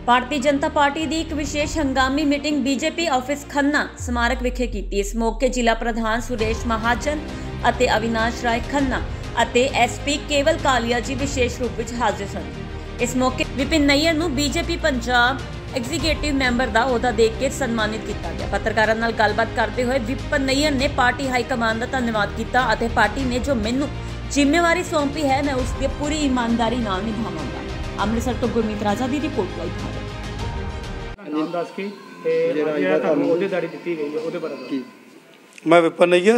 Bharatiya Janata party ਦੀ ਇੱਕ ਵਿਸ਼ੇਸ਼ ਹੰਗਾਮੀ ਮੀਟਿੰਗ ਬੀਜੇਪੀ ਆਫਿਸ ਖੰਨਾ ਸਮਾਰਕ ਵਿਖੇ ਕੀਤੀ। ਇਸ ਮੌਕੇ ਜ਼ਿਲ੍ਹਾ ਪ੍ਰਧਾਨ ਸੁਰੇਸ਼ ਮਹਾਜਨ ਅਤੇ ਅਵਿਨਾਸ਼ ਰਾਏ ਖੰਨਾ ਅਤੇ ਐਸਪੀ ਕੇਵਲ ਕਾਲੀਆ ਜੀ ਵਿਸ਼ੇਸ਼ ਰੂਪ ਵਿੱਚ ਹਾਜ਼ਰ ਸਨ। ਇਸ ਮੌਕੇ ਵਿਪਿਨ ਨਈਅਰ ਨੂੰ ਬੀਜੇਪੀ ਪੰਜਾਬ ਐਗਜ਼ੀਕਿਊਟਿਵ ਮੈਂਬਰ ਦਾ ਅਹੁਦਾ ਦੇ ਕੇ ਸਨਮਾਨਿਤ ਕੀਤਾ ਗਿਆ। ਪੱਤਰਕਾਰਾਂ ਨਾਲ ਗੱਲਬਾਤ ਕਰਦੇ ਹੋਏ ਵਿਪਿਨ ਨਈਅਰ ਨੇ ਪਾਰਟੀ ਹਾਈ ਕਮਾਨ ਦਾ ਧੰਨਵਾਦ ਕੀਤਾ ਅਤੇ ਪਾਰਟੀ ਨੇ ਜੋ ਮੈਨੂੰ ਜ਼ਿੰਮੇਵਾਰੀ ਸੌਂਪੀ ਹੈ ਮੈਂ ਉਸ ਦੀ ਪੂਰੀ ਈਮਾਨਦਾਰੀ ਨਾਲ ਨਿਭਾਵਾਂਗਾ। ਅੰਮ੍ਰਿਤਸਰ ਤੋਂ ਗੁਰਮੀਤ ਰਾਜਾ ਦੀ ਰਿਪੋर्ट ਲਾਈ ਹੈ। ਨਾਮ ਦੱਸ ਕੇ ਜਿਹੜਾ ਤੁਹਾਨੂੰ ਅਹੁਦੇਦਾਰੀ ਦਿੱਤੀ ਗਈ ਹੈ ਉਹਦੇ ਬਾਰੇ मैं विपिन नैयर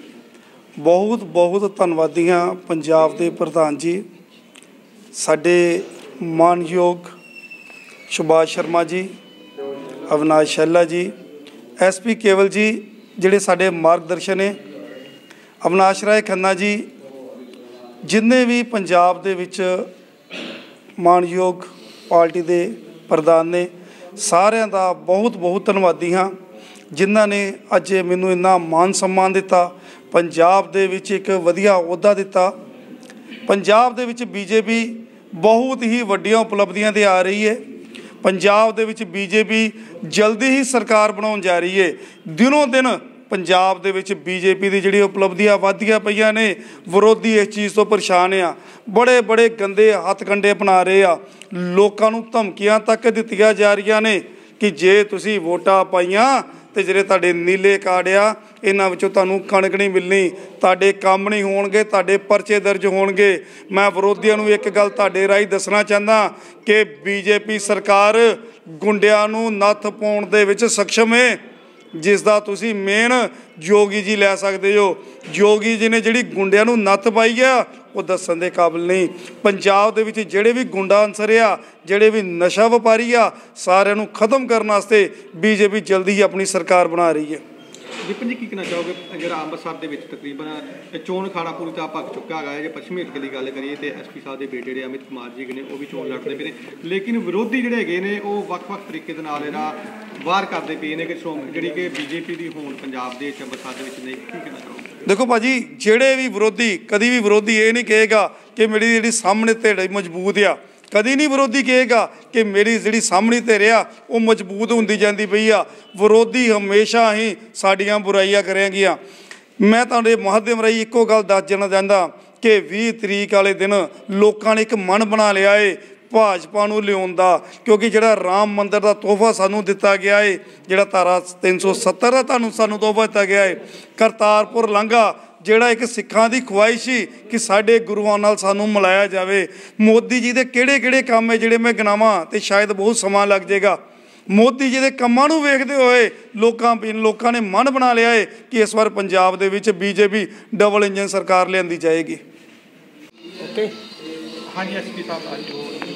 बहुत बहुत धन्नवादी हाँ पंजाब के प्रधान जी साडे मानयोग सुभाष शर्मा जी अविनाश शैला जी SP केवल जी जिहड़े साडे मार्गदर्शन है अविनाश राय खन्ना जी जिन्ने भी पंजाब दे विच मानयोग पार्टी के प्रधान ने सारिਆਂ ਦਾ बहुत बहुत धन्नवादी हाँ जिन्हां ने अज मैनूं इन्ना मान सम्मान दिता पंजाब दे विच एक वधिया अहुदा दिता। पंजाब दे विच बीजेपी बहुत ही वड्डियां उपलब्धियां ते आ रही है। पंजाब दे विच बीजेपी जल्दी ही सरकार बनाउण जा रही है। दिनों दिन पंजाब दे विच बीजेपी की जिहड़ी उपलब्धियां वधदियां पईयां ने विरोधी इस चीज़ तो परेशान आ। बड़े बड़े गंदे हथकंडे अपना रहे आ। लोकां नूं धमकियां तक दित्तियां जा रहीआं ने कि जे तुसीं वोटां पाईआं तो जिहड़े तुहाडे नीले कार्ड आ इन्हां विचों तुहानूं कणक नहीं मिलनी, तुहाडे काम नहीं होणगे, तुहाडे परचे दर्ज होणगे। मैं विरोधियों नूं एक गल तुहाडे राही दसना चाहता कि बीजेपी सरकार गुंडियां नूं नत्थ पाउण दे विच सक्षम है जिसका तुसी मेन जोगी जी लै सकते हो। जोगी जी ने जिहड़ी गुंडियां नूं नत्थ पाई है वो दस्सण दे काबिल नहीं। पंजाब दे विच जिहड़े भी गुंडा अंसर आ जिहड़े भी नशा व्यापारी आ सारिਆਂ ਨੂੰ खत्म करने वास्ते बीजेपी जल्दी ही अपनी सरकार बना रही है। विपिन जी की कहना चाहोगे जो अमृतसर के तकरीबन चोण खाना पूरी तरह भग चुका है। जो पश्चिमी हल्के की गल करिए तो SP साहब के बेटे जो अमित कुमार जी ने वो भी चोण लड़ते पे ने लेकिन विरोधी जोड़े है ने वो ਵੱਖ-ਵੱਖ तरीके के नाल वार करते पे ने कि जी कि बीजेपी की होंद पंजाब के अमृतसर के नहीं। की कहना चाहोगे? देखो भाजी जेड़े भी विरोधी कभी भी विरोधी ये नहीं कहेगा कि मेरी जी सामने धिड़ मजबूत आ। कभी नहीं विरोधी कहेगा कि मेरी जी सामने धिर आ वो मजबूत होंदी जाती पई आ। विरोधी हमेशा ही साड़ियाँ बुराइयां करेंगियां। मैं तुहाडे माध्यम राही इक्को गल दस देना चाहता कि 20 तरीक वाले दिन लोगों ने एक मन बना लिया है भाजपा नूं लियाउण दा क्योंकि जिहड़ा राम मंदिर का तोहफा सानूं दिता गया है जिहड़ा धारा 370 का सानूं तोहफा दिता गया है करतारपुर लांघा जिहड़ा एक सिखां दी ख्वाहिश ही कि साडे गुरुआं नाल सानूं मिलाया जाए। मोदी जी दे किहड़े काम है जिहड़े मैं गिनावां ते शायद बहुत समा लग जाएगा। मोदी जी के कामां नूं वेखदे होए लोकां ने मन बना लिया है कि इस बार पंजाब दे विच बीजेपी डबल इंजन सरकार लिआंदी जाएगी। ओके हाँ जी SP साहब अज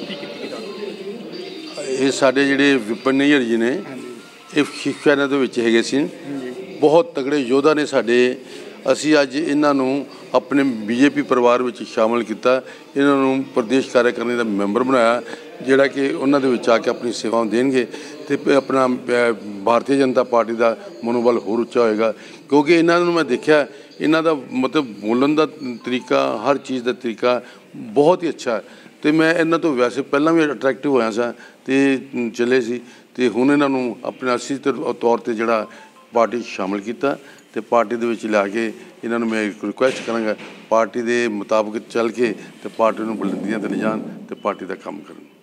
ये साडे जिहड़े विपिन नैयर जी ने ये शिवसेना दे विच हैगे सी बहुत तगड़े योद्धा ने साडे। असी अज इन्हां नूं अपने बीजेपी परिवार विच शामिल किया। इन्हां नूं प्रदेश कार्यकारिणी दा मैंबर बनाया जिहड़ा कि उन्हां दे विच आके अपनी सेवावां देणगे ते अपना भारतीय जनता पार्टी का मनोबल होर उच्चा होएगा क्योंकि इन्हां नूं मैं देखिया इन्हां दा मतलब बोलण दा तरीका हर चीज़ का तरीका बहुत ही अच्छा है। तो मैं इन्हां तो वैसे पहला भी अट्रैक्टिव होया सा ते चले सी ते हुण इन्हां नूं अपने असली तौर पर जिहड़ा पार्टी शामिल किया तो पार्टी दे विच ला के इन्हां नूं मैं एक रिक्वेस्ट करांगा पार्टी के मुताबिक चल के तो पार्टी नूं बुलंदियां ते ले जाण ते पार्टी का काम करन।